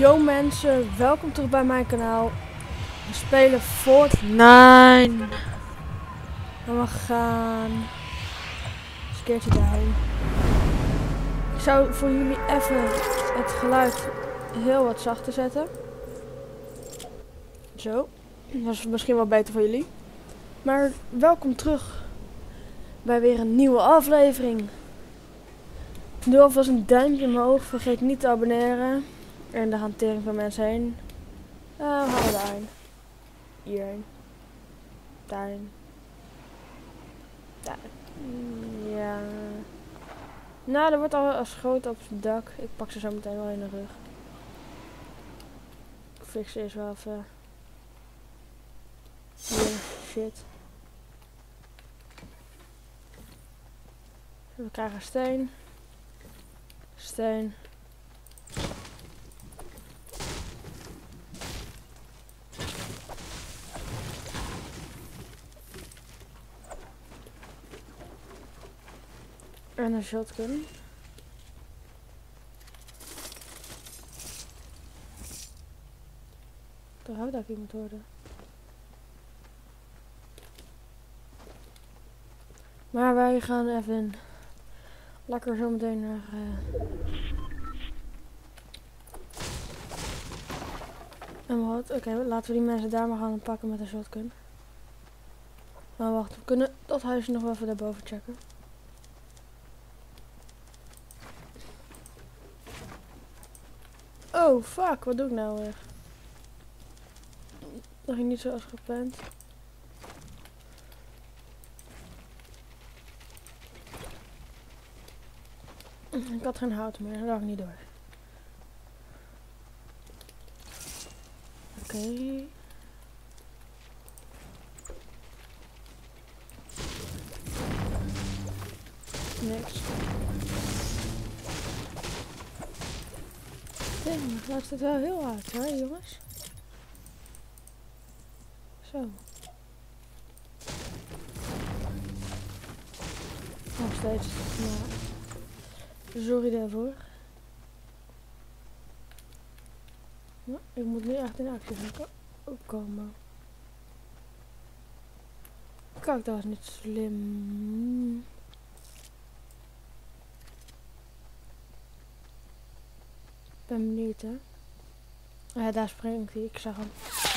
Yo mensen, welkom terug bij mijn kanaal. We spelen Fortnite. En we gaan eens een keertje daarheen. Ik zou voor jullie even het geluid heel wat zachter zetten. Zo, dat is misschien wel beter voor jullie. Maar welkom terug bij weer een nieuwe aflevering. Doe alvast een duimpje omhoog, vergeet niet te abonneren. En de hantering van mensen heen. We gaan daarheen. Hierheen. Daarheen. Daar. Ja. Nou, er wordt al schoten op het dak. Ik pak ze zo meteen wel in de rug. Ik fix ze eerst wel even. Hier, shit. We krijgen steen. Steen. En een shotgun. Daar houdt dat iemand worden. Maar wij gaan even lekker zo meteen naar en wat? Oké, laten we die mensen daar maar gaan pakken met een shotgun. Maar wacht, we kunnen dat huisje nog wel even daarboven checken. Oh fuck, wat doe ik nou weer? Dat ging niet zoals gepland. Ik had geen hout meer, dat ga ik niet door. Oké. Niks. Ding, dat staat wel heel hard hoor, jongens. Zo. Nog steeds. Maar sorry daarvoor. Ja, ik moet nu echt in actie gaan komen. Kijk, dat was niet slim. Ik ben benieuwd hè. Ja, daar springt hij, ik zag hem.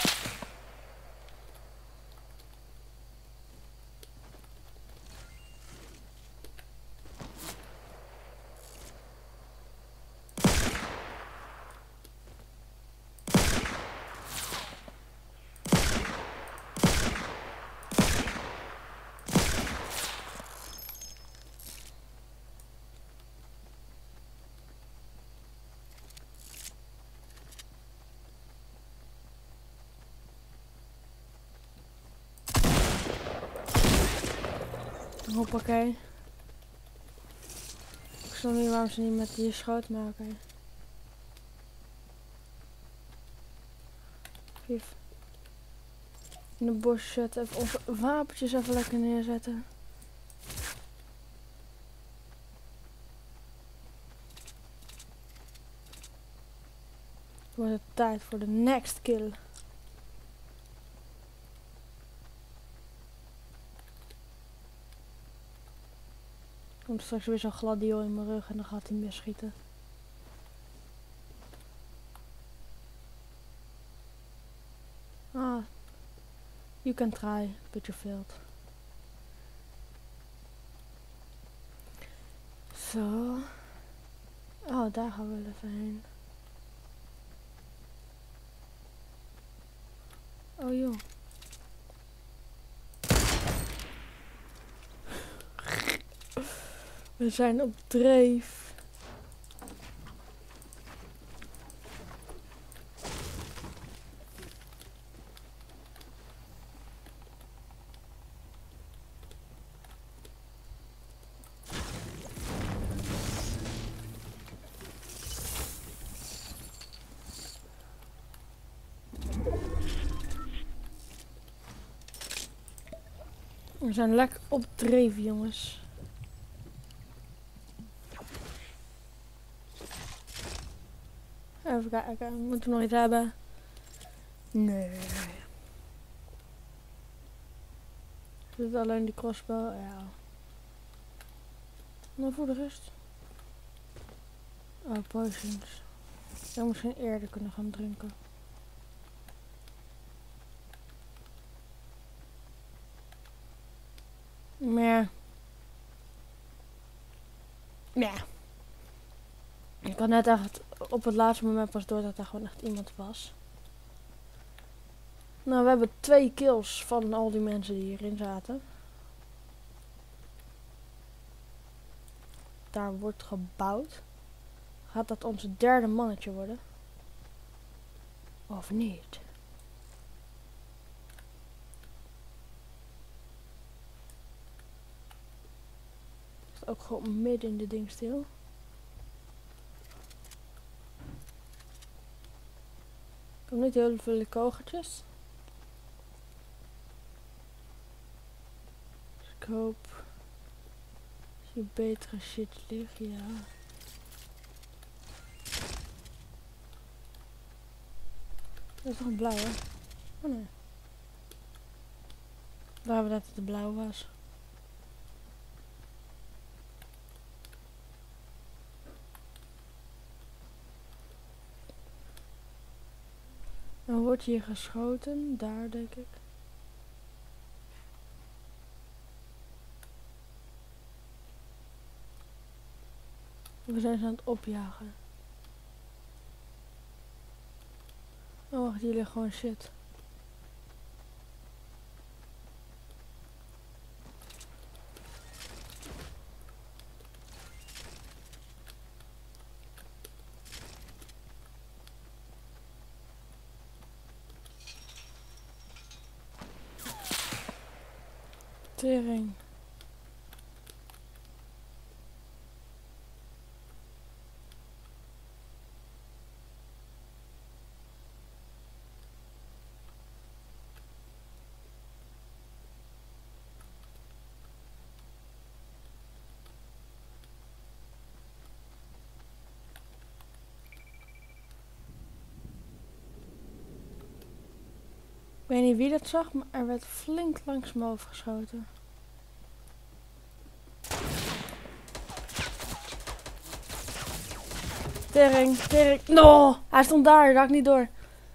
Hoppakee. Ik snap niet waarom ze niet met die schoot maken. Even in de bos zetten. Even onze wapentjes even lekker neerzetten. Het wordt het tijd voor de next kill. Komt straks weer zo'n gladio in mijn rug en dan gaat hij meer schieten. Ah, you can try, but you failed. Zo. Oh, daar gaan we wel even heen. Oh joh. We zijn op dreef. We zijn lekker op dreef, jongens. Even Even kijken. Moeten we nog iets hebben? Nee. Is het alleen die crossbow? Ja. Nou, voor de rest. Oh, potions. Ik zou misschien eerder kunnen gaan drinken. Maar. Ja. Ik had net echt op het laatste moment pas door dat er gewoon echt iemand was. Nou, we hebben 2 kills van al die mensen die hierin zaten. Daar wordt gebouwd. Gaat dat ons derde mannetje worden? Of niet? Is het ook gewoon midden in de ding stil? Ik heb niet heel veel kogeltjes. Dus ik hoop... Als je betere shit ligt, ja. Dat is toch een blauwe? Oh nee. Waar hebben we dat het de blauw was? Dan wordt hier geschoten, daar denk ik. We zijn ze aan het opjagen. Oh wacht, hier ligt gewoon shit. Tering. Ik weet niet wie dat zag, maar er werd flink langs me overgeschoten. Tering, tering. No! Hij stond daar, dat had ik niet door.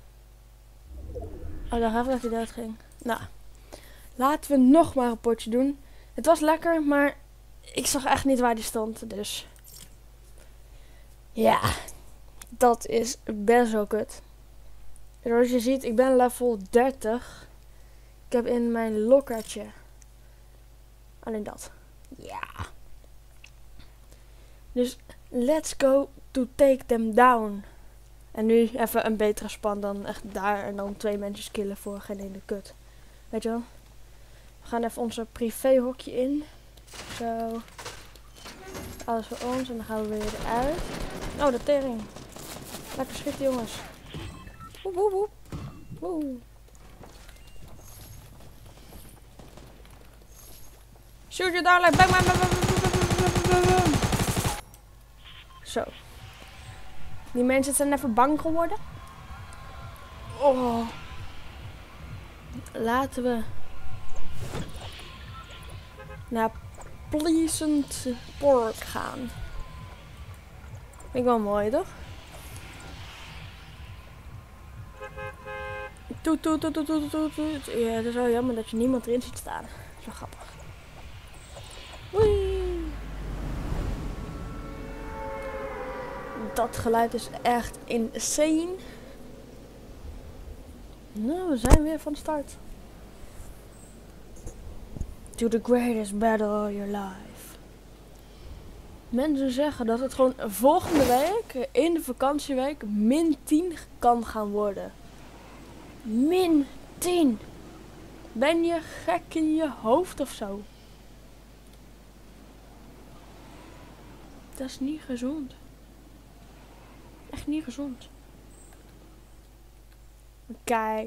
Oh, dan gaf dat hij dood ging. Nou, laten we nog maar een potje doen. Het was lekker, maar ik zag echt niet waar die stond, dus... Ja, dat is best wel kut. Zoals je ziet, ik ben level 30. Ik heb in mijn lokkertje alleen dat. Ja. Dus let's go to take them down. En nu even een betere span dan echt daar en dan 2 mensen killen voor geen ene kut. Weet je wel? We gaan even onze privéhokje in. Zo. Alles voor ons en dan gaan we weer eruit. Oh, de tering. Lekker schieten, jongens. Woep, woep, woep. Woe. Shoot je darling. Bang, bang, bang, bang, bang, bang. Zo. Die mensen zijn even bang geworden. Oh. Laten we naar Pleasant Park gaan. Vind ik wel mooi, toch? Toet, toet, toet, toet, toet, toet, toet. Ja, het is wel jammer dat je niemand erin ziet staan. Dat is wel grappig. Wee. Dat geluid is echt insane. Nou, we zijn weer van start. To the greatest battle of your life. Mensen zeggen dat het gewoon volgende week, in de vakantieweek, -10 kan gaan worden. -10. Ben je gek in je hoofd of zo? Dat is niet gezond. Echt niet gezond. Kijk.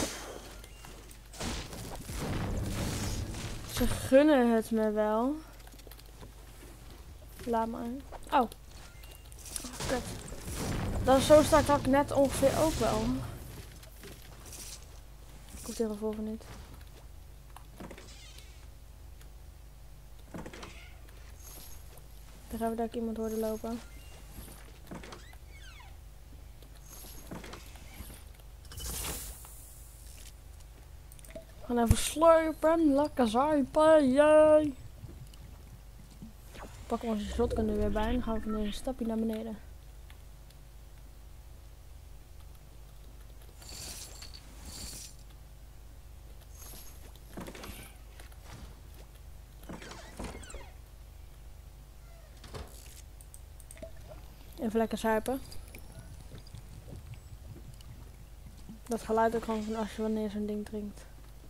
Ze gunnen het me wel. Laat maar. Oh. Oh, kut. Dat is zo start had ik net ongeveer ook wel. Ik hoef de revolver niet. Daar hebben we daar iemand hoorde lopen. We gaan even slurpen, lekker zuipen, jee! Pakken we onze shotgun er weer bij en dan gaan we van een stapje naar beneden. Even lekker zuipen. Dat geluid ook gewoon van als je wanneer zo'n ding drinkt.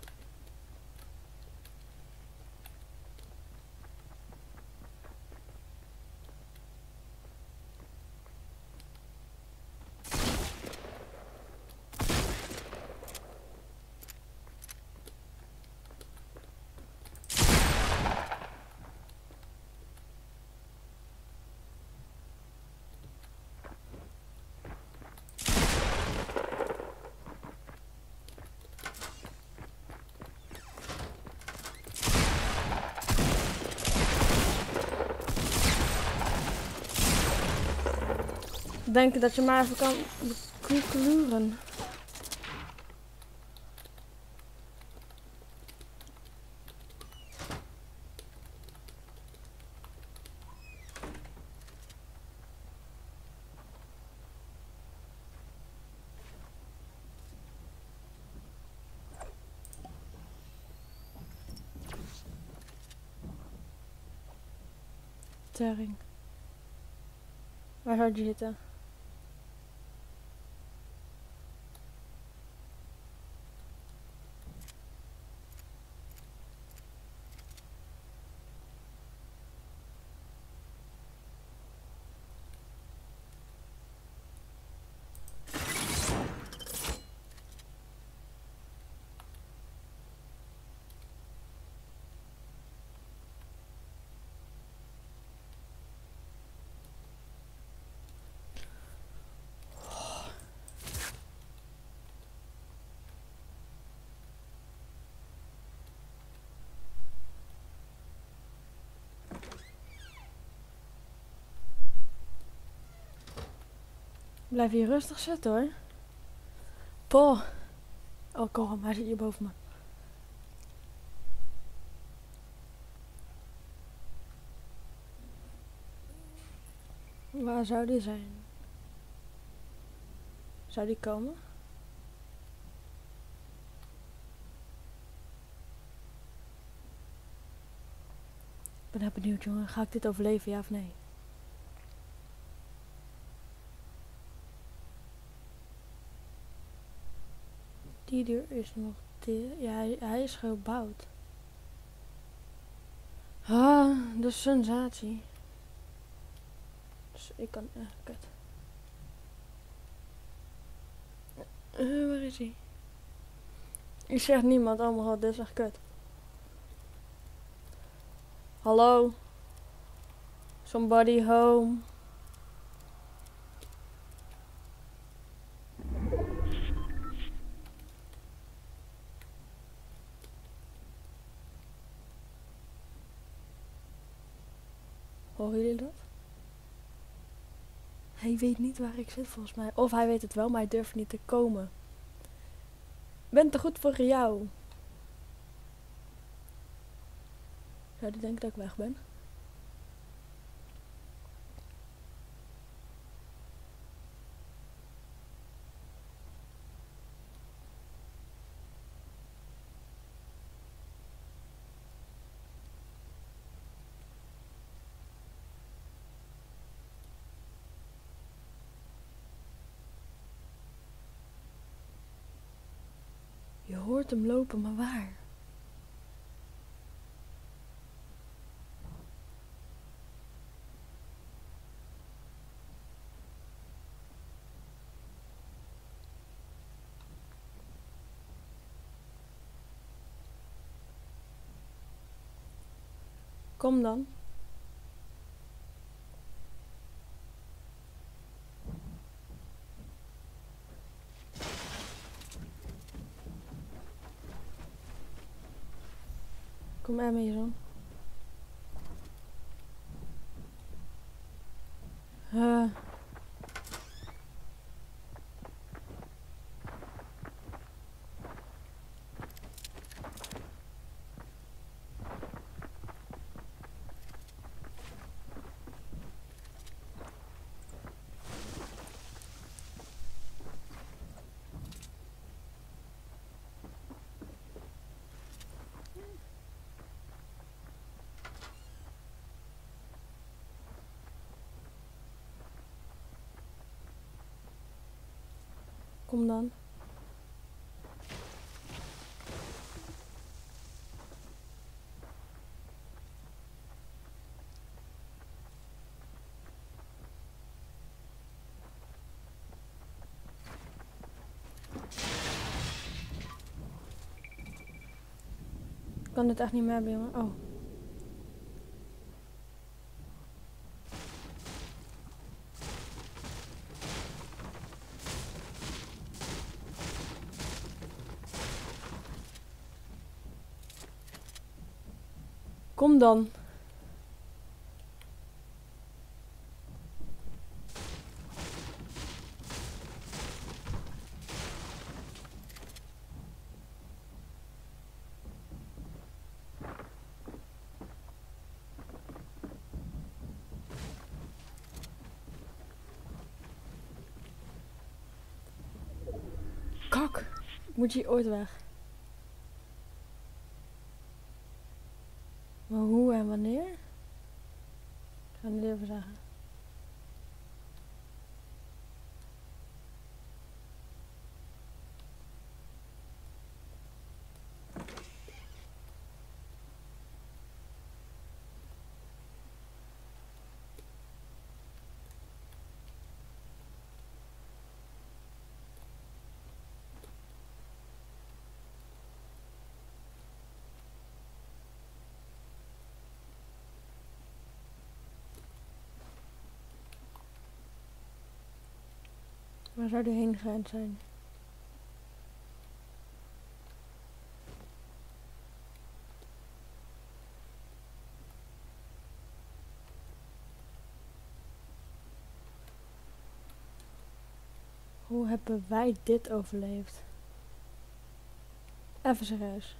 Denken dat je maar even kan koekeloeren. Tering. Waar zou je zitten? Blijf hier rustig zitten hoor. Poh. Oh kom, hij zit hier boven me. Waar zou die zijn? Zou die komen? Ik ben heel benieuwd jongen, ga ik dit overleven ja of nee? Die deur is nog dicht. Ja, hij is gebouwd. Ah, de sensatie. Dus ik kan... kut. Waar is hij? Ik zeg niemand, oh mijn god, dit is echt kut. Hallo? Somebody home? Horen jullie dat? Hij weet niet waar ik zit volgens mij. Of hij weet het wel, maar hij durft niet te komen. Ben te goed voor jou. Zou die denken dat ik weg ben? Je hoort hem lopen, maar waar? Kom dan. Kom er mee zo. Kom dan. Ik kan dit echt niet meer hebben, jongen. Oh. Kom dan. Kak. Moet je ooit weg? Maar hoe en wanneer? Ik ga het niet even zeggen. Waar zou die heen gegaan zijn? Hoe hebben wij dit overleefd? Even serieus.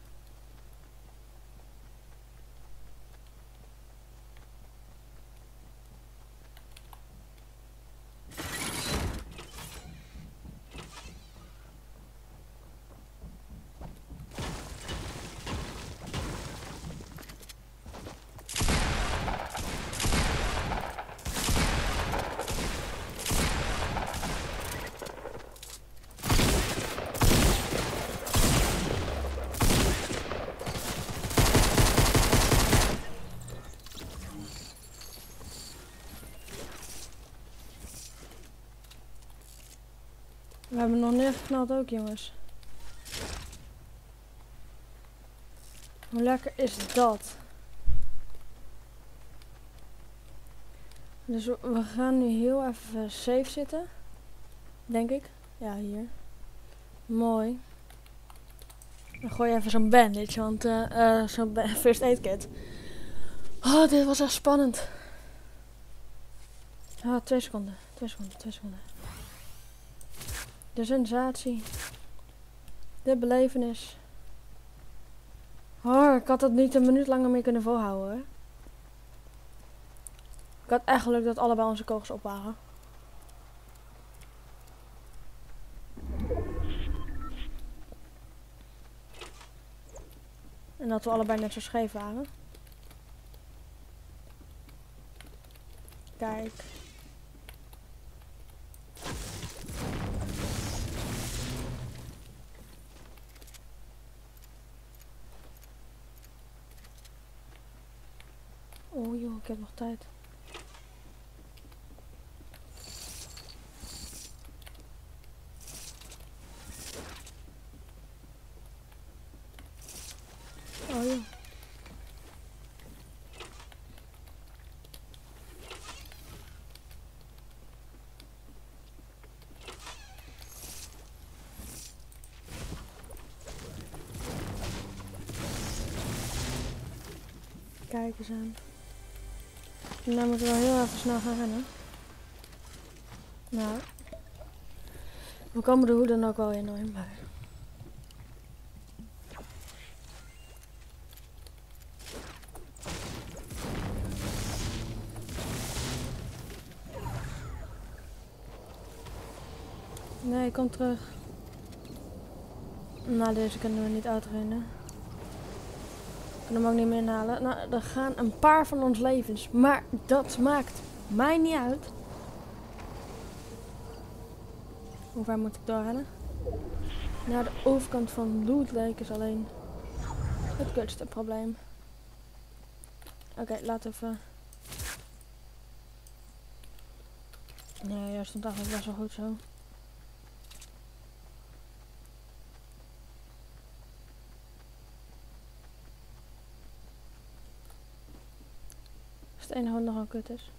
We hebben nog neergeknald ook, jongens. Hoe lekker is dat? Dus we gaan nu heel even safe zitten. Denk ik. Ja, hier. Mooi. Dan gooi je even zo'n bandage, want zo'n first aid kit. Oh, dit was echt spannend. Ah, 2 seconden. 2 seconden, 2 seconden. De sensatie. De belevenis. Oh, ik had het niet een minuut langer meer kunnen volhouden, hoor. Ik had echt geluk dat allebei onze kogels op waren. En dat we allebei net zo scheef waren. Kijk. Oh joh, ik heb nog tijd. Oh joh. Kijk eens aan. Nou moeten we wel heel even snel gaan rennen. Nou. We komen er hoe dan ook wel in bij. Nee, kom terug. Nou, deze kunnen we niet uitrennen. We kunnen hem ook niet meer inhalen. Nou, er gaan een paar van ons levens. Maar dat maakt mij niet uit. Hoe ver moet ik doorrennen? Naar de overkant van Loot Lake is alleen het kutste probleem. Oké, laten we even... Nee, jij stond eigenlijk best wel goed zo. Dat is het enige wat nogal kut is.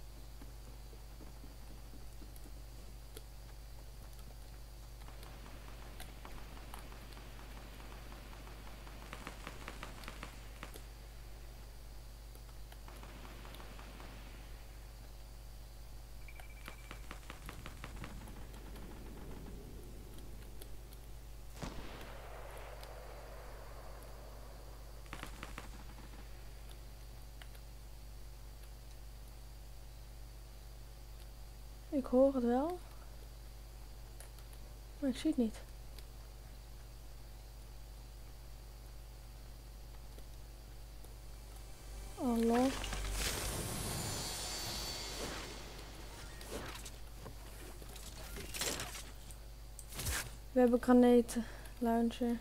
Ik hoor het wel. Maar ik zie het niet. Oh lol. We hebben graneten. Launcher.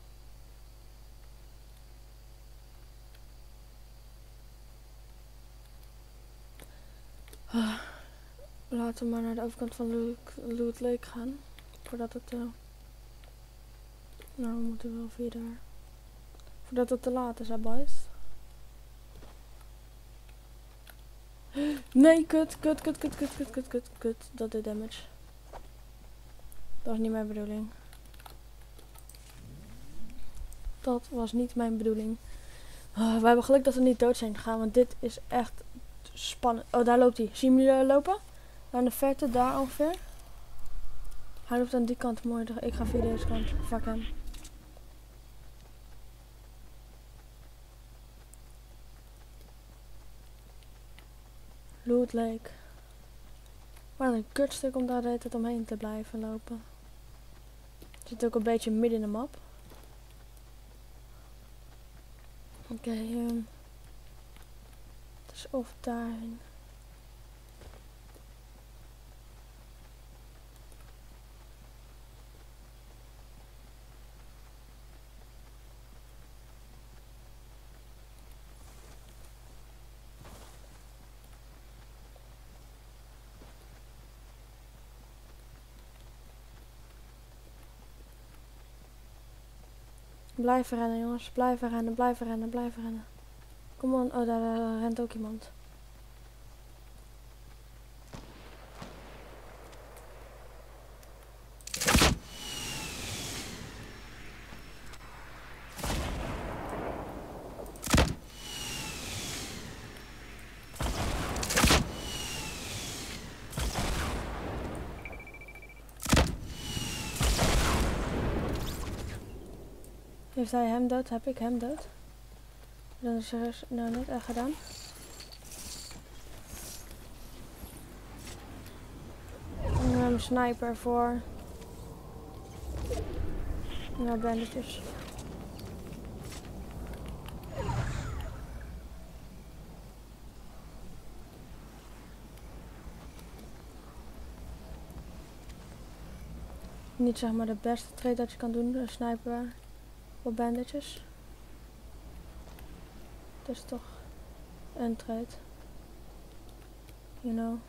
Laten we maar naar de overkant van Loot Lake gaan. Voordat het... Nou, we moeten wel via daar. Voordat het te laat is, hè boys. Nee, kut. Dat deed damage. Dat was niet mijn bedoeling. Dat was niet mijn bedoeling. We hebben geluk dat we niet dood zijn gegaan, want dit is echt spannend. Oh, daar loopt hij. Zien jullie lopen? Aan de verte, daar ongeveer. Hij loopt aan die kant, mooi. Ik ga via deze kant. Fuck hem. Loot Lake. Wat een kutstuk om daar de hele tijd omheen te blijven lopen. Het zit ook een beetje midden in de map. Oké, het is of daarheen. Blijven rennen jongens, blijven rennen. Kom on, oh daar rent ook iemand. Heeft hij hem dood? Heb ik hem dood? Dan is er nou net echt gedaan. Een sniper voor. Nou, bandages. Niet zeg maar de beste trade dat je kan doen, een sniper op bandages. Het is toch een trade. You know.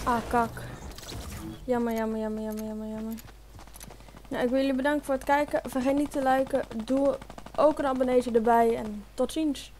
Ah, kak. Jammer, jammer, jammer, jammer, jammer, jammer. Nou, ik wil jullie bedanken voor het kijken. Vergeet niet te liken. Doe ook een abonneetje erbij. En tot ziens.